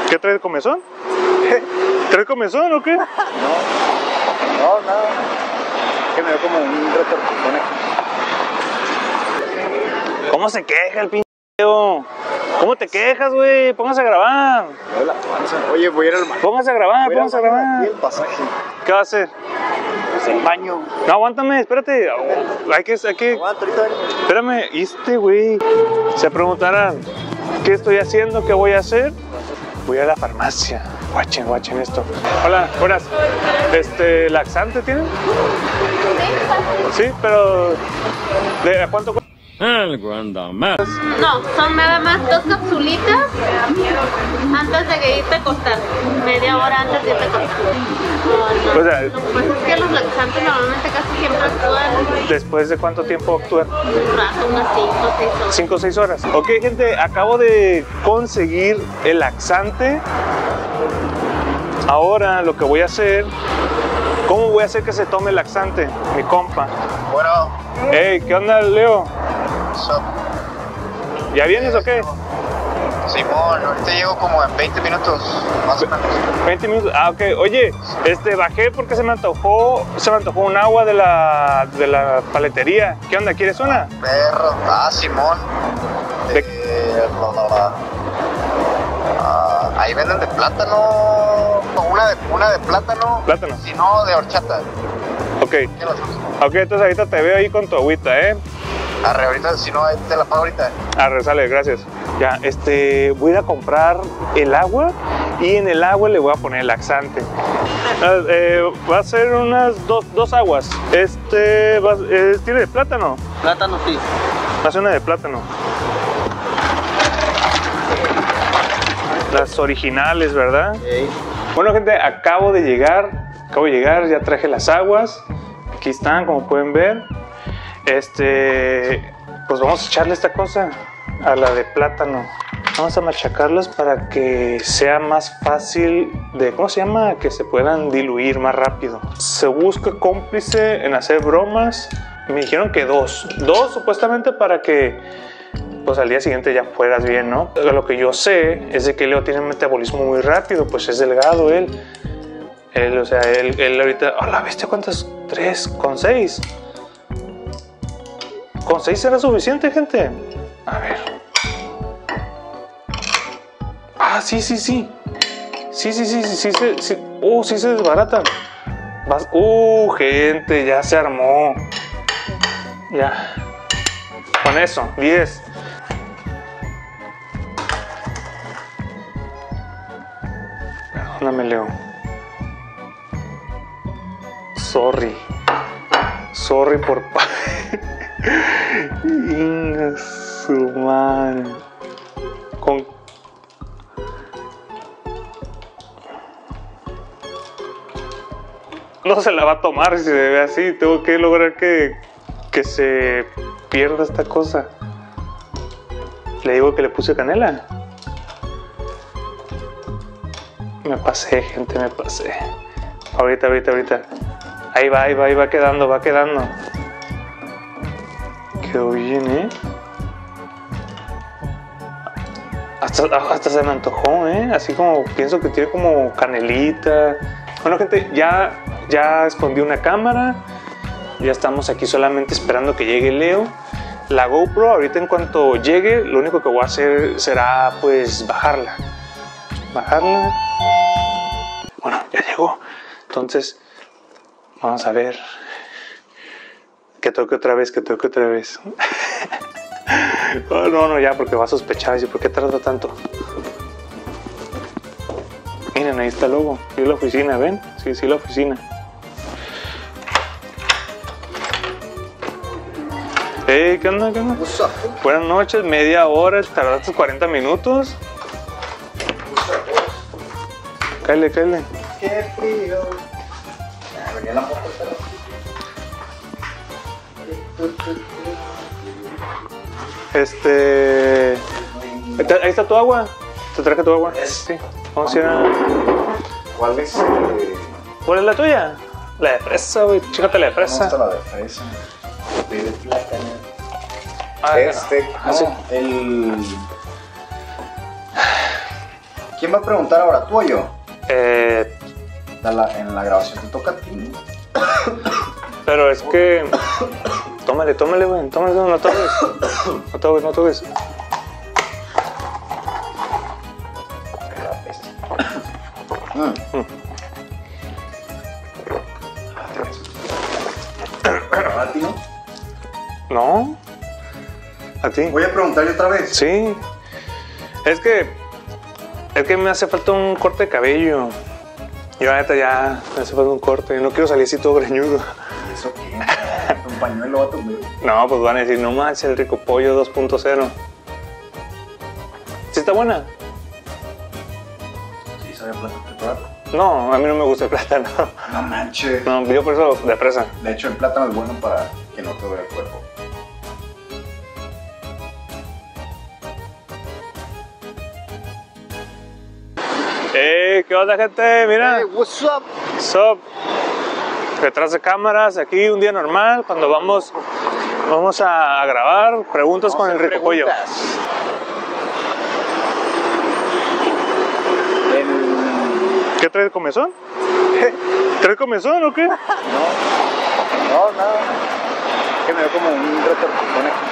¿Qué traes, comezón? ¿Traes comezón o qué? No, nada. Que me veo como un retortijón aquí. ¿Cómo se queja el pinche? ¿Cómo te quejas, güey? Póngase a grabar. Oye, voy a ir al baño. Póngase a grabar, póngase a grabar. Y el pasaje. ¿Qué va a hacer? Pues el baño. No, aguántame, espérate. Hay que... Aguanta, ahorita vengo. Espérame, güey. Se preguntarán, ¿qué estoy haciendo? ¿Qué voy a hacer? Voy a la farmacia. Guachen esto. Hola, buenas. ¿Laxante tienen? Sí, pero... ¿de cuánto cuesta? Algo anda más. No, son nada más 2 capsulitas antes de irte a acostar. Media hora antes de irte a acostar. No. O sea, Lo que pasa es que los laxantes normalmente casi siempre actúan ¿después de cuánto tiempo actúan? un rato, unas 5 o 6 horas. 5 o 6 horas. Ok, gente, acabo de conseguir el laxante. Ahora lo que voy a hacer... ¿Cómo voy a hacer que se tome el laxante? Mi compa. Bueno. Hey, ¿qué onda, Leo? Sup. ¿Ya vienes o qué? Simón, ahorita llego como en 20 minutos, más o menos. 20 minutos. Ah, ok. Oye, bajé porque se me antojó un agua de la paletería. ¿Qué onda? ¿Quieres una? Perro. Simón. Ahí venden de plátano. Una de plátano. Plátano. Si no, de horchata. Ok. Ok, entonces ahorita te veo ahí con tu agüita, ¿eh? Arre, ahorita, si no, te la pago ahorita. Arre, sale, gracias. Ya, voy a ir a comprar el agua y en el agua le voy a poner el laxante. Va a ser unas dos aguas. ¿Tiene de plátano? Plátano, sí. Va a ser una de plátano. Las originales, ¿verdad? Okay. Bueno, gente, acabo de llegar, ya traje las aguas. Aquí están, como pueden ver. Pues vamos a echarle esta cosa a la de plátano. Vamos a machacarlas para que sea más fácil de, ¿cómo se llama? Que se puedan diluir más rápido. Se busca cómplice en hacer bromas. Me dijeron que dos supuestamente para que pues al día siguiente ya fueras bien, ¿no? Lo que yo sé es de que Leo tiene un metabolismo muy rápido, pues es delgado él. Él ahorita, la bestia, ¿cuántas? 3 con 6. ¿Con 6 será suficiente, gente? A ver. Sí. Sí, sí se desbaratan. Gente, ya se armó. Ya. Con eso, 10. Perdóname, Leo. Sorry por... Inga su madre. No se la va a tomar si se ve así. Tengo que lograr que se pierda esta cosa. Le digo que le puse canela. Me pasé, gente, me pasé. Ahorita. Ahí va quedando. Quedó bien, ¿eh? Hasta se me antojó, ¿eh? Así como pienso que tiene como canelita. Bueno, gente, ya escondí una cámara. Ya estamos aquí solamente esperando que llegue Leo. La GoPro, ahorita en cuanto llegue, lo único que voy a hacer será pues bajarla. Bueno, ya llegó. Entonces, vamos a ver. Que toque otra vez. No, ya, porque va a sospechar. ¿Por qué tarda tanto? Miren, ahí está el logo. Sí, la oficina, ¿ven? Sí, la oficina. ¿Qué onda? Buenas noches, media hora, tardaste 40 minutos. Cáele. Qué frío. Venía la moto, Ahí está tu agua. ¿Te traje tu agua? Sí. Vamos a ir a... ¿Cuál es? ¿Cuál es la tuya? La de fresa, güey. Chécate la de fresa. Me gusta la de fresa. De plátano. Sí. El... ¿Quién va a preguntar ahora, tú o yo? Eh, En la grabación te toca a ti, ¿no? pero es que... Tómale, güey. Tómale, no toques. No toques. ¿A ti no? No. ¿A ti? Voy a preguntarle otra vez. Sí. Es que me hace falta un corte de cabello. Yo ahorita ya me hace falta un corte. No quiero salir así todo greñudo. ¿Y eso qué? ¿Un pañuelo va a tomar? No, pues van a decir, no manches, el Rico Pollo 2.0. ¿Sí está buena? Sí, sabe a plátano de plátano. No, a mí no me gusta el plátano. No manches. No, yo por eso de fresa. De hecho, el plátano es bueno para que no te duele el cuerpo. ¿Qué onda, gente? Mira. Hey, what's up? Sup. Detrás de cámaras, aquí un día normal, cuando vamos a grabar preguntas con el Rico Pollo. ¿Qué traes, comezón? ¿Traes comezón o qué? No, nada. Que me veo como un retortijón aquí.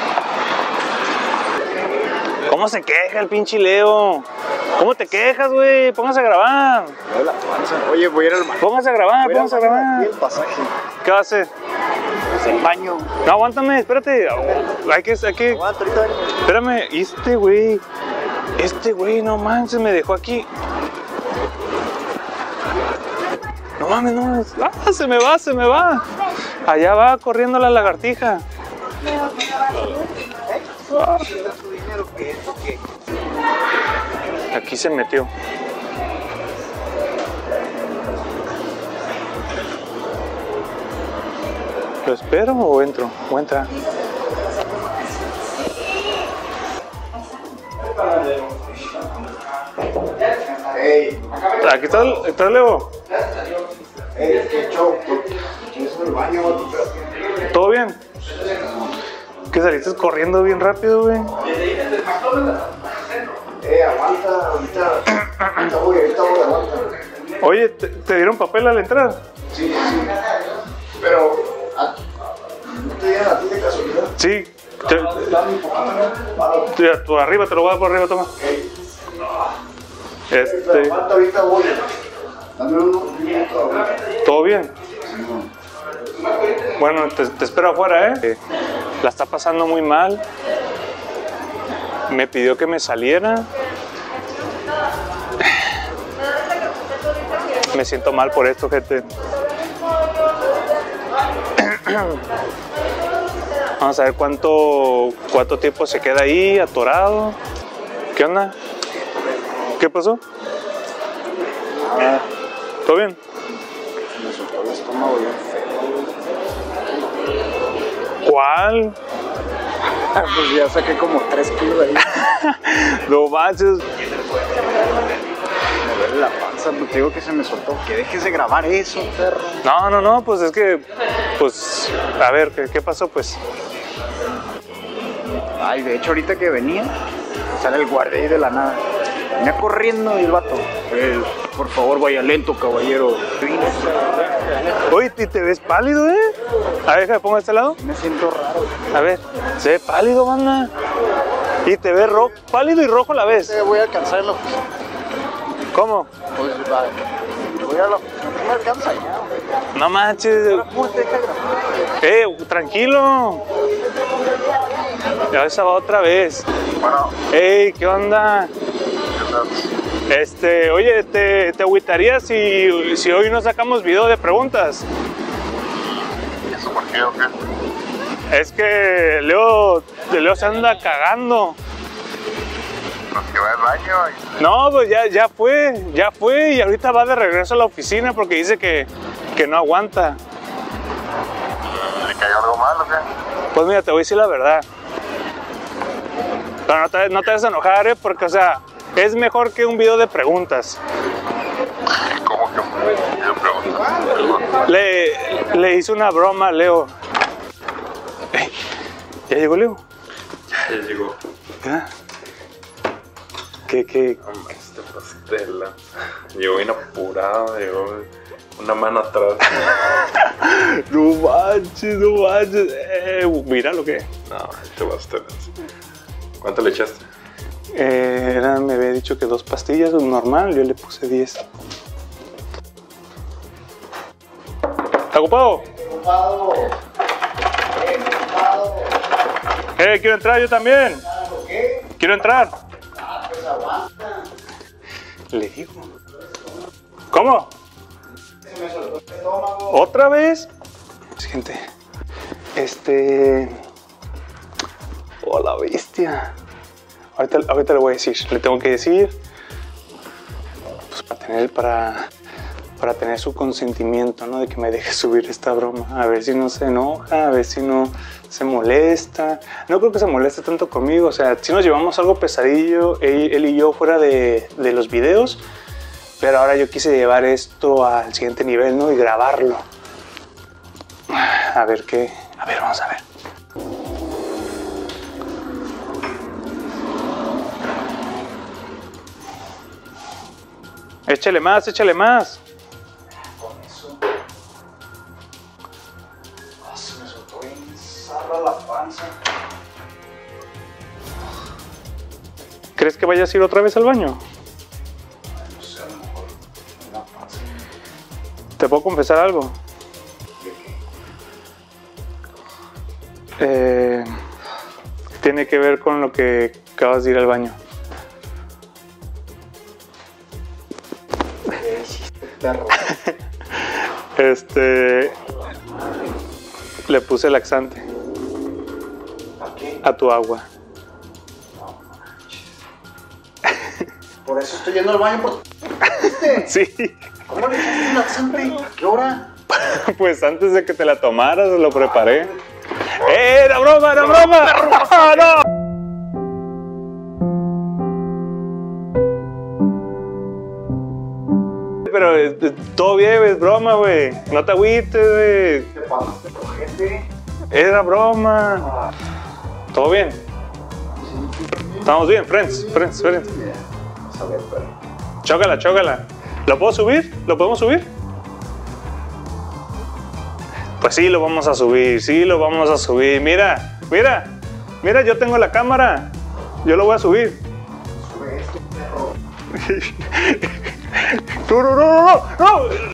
¿Cómo se queja el pinche Leo? ¿Cómo te quejas, güey? Póngase a grabar. Oye, voy a ir al baño. Póngase a grabar, póngase a grabar. Y el pasaje. ¿Qué va a hacer? Pues el baño. No, aguántame, espérate. Hay que... Aguanta, ahorita vengo. Espérame, este güey, no manches, me dejó aquí. No mames, no. Ah, se me va. Allá va corriendo la lagartija. Ah. Aquí se metió. ¿Lo espero o entro? ¿O entra? Ey, Aquí está el Leo. qué show. ¿Quieres ir al baño? ¿Todo bien? ¿Qué saliste corriendo bien rápido, güey? Aguanta, ahorita voy, aguanta. Oye, ¿te dieron papel al entrar? Sí. Pero, ¿no te dieron a ti de casualidad? Sí. Dame un poquito. Tú arriba, te lo voy a dar por arriba, toma. Aguanta, ahorita voy. Dame un minuto ahorita. ¿Todo bien? Bueno, te espero afuera, ¿eh? La está pasando muy mal. Me pidió que me saliera. Me siento mal por esto, gente. Vamos a ver cuánto tiempo se queda ahí atorado. ¿Qué onda? ¿Qué pasó? ¿Todo bien? Me soltó el estómago bien feo. ¿Cuál? Pues ya saqué como 3 kilos ahí. No manches. Me duele la panza, pues te digo que se me soltó. Que dejes de grabar eso, perro. No, pues es que, pues, a ver, ¿qué pasó, pues? Ay, de hecho, ahorita que venía, sale el guardia ahí de la nada. Venía corriendo y el vato. Por favor, vaya lento, caballero. Oye, ¿te ves pálido, eh? A ver, déjame pongo a este lado. Me siento raro. A ver, se ve pálido, banda. Y te ves pálido y rojo a la vez. Voy a alcanzar en la oficina. ¿Cómo? Pues voy a la oficina. No me alcanza ya, güey. No manches. Tranquilo. Ya esa va otra vez. Bueno. Ey, ¿qué onda? Oye, ¿te agüitarías si hoy no sacamos video de preguntas? ¿Eso por qué o qué? Es que Leo se anda cagando. Pues que va al baño y... No, pues ya fue y ahorita va de regreso a la oficina porque dice que no aguanta. ¿Le cayó algo mal o qué? Pues mira, te voy a decir la verdad. Pero no te vas a enojar, porque, o sea, es mejor que un video de preguntas. ¿Cómo que me preguntas? Le hice una broma a Leo. Ey, ¿ya llegó Leo? Ya llegó. ¿Ya? ¿Qué? Hombre, este pastel. Llegó bien apurado, llegó una mano atrás. No manches, no manches. Mira lo que. No, este pastel. ¿Cuánto le echaste? Me había dicho que 2 pastillas, normal, yo le puse 10. ¿Está ocupado? Ocupado. Quiero entrar yo también. ¿Qué? Quiero entrar. Pues aguanta. Le digo. ¿Cómo? Se me soltó el estómago. ¿Otra vez? Gente. Oh, la bestia. Ahorita le voy a decir. Le tengo que decir. Pues para tener su consentimiento, ¿no? De que me deje subir esta broma. A ver si no se enoja, a ver si no se molesta. No creo que se moleste tanto conmigo. O sea, si nos llevamos algo pesadillo, él y yo fuera de los videos. Pero ahora yo quise llevar esto al siguiente nivel, ¿no? Y grabarlo. A ver qué. A ver, vamos a ver. Échale más, échale más. Con eso. Se me soltó bien zarra la panza. ¿Crees que vayas a ir otra vez al baño? No sé, a lo mejor la panza. ¿Te puedo confesar algo? Tiene que ver con lo que acabas de ir al baño. ¿Qué hiciste, perro? Le puse laxante ¿Para qué? a tu agua. Por eso estoy yendo al baño por... ¿Viste? Sí, ¿Cómo le echaste un laxante? ¿A qué hora? pues antes de que te la tomaras lo preparé. ¡Era broma, era broma! ¡No! Pero todo bien, es broma, güey. No te agüites, güey. Te pasaste por gente. Era broma. ¿Todo bien? Estamos bien, friends. Vamos a ver, perro. Chócala. ¿Lo puedo subir? ¿Lo podemos subir? Pues sí, lo vamos a subir. Mira, yo tengo la cámara. Yo lo voy a subir. Sube esto, perro. No.